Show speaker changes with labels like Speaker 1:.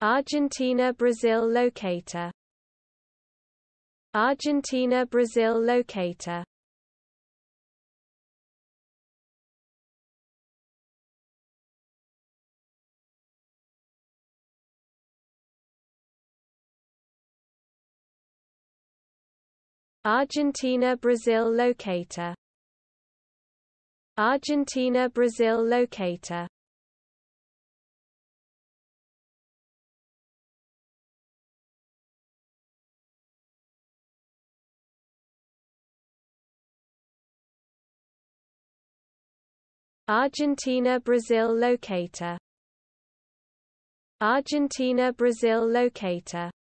Speaker 1: Argentina Brazil Locator. Argentina Brazil Locator. Argentina Brazil Locator. Argentina Brazil Locator. Argentina Brazil Locator. Argentina Brazil Locator.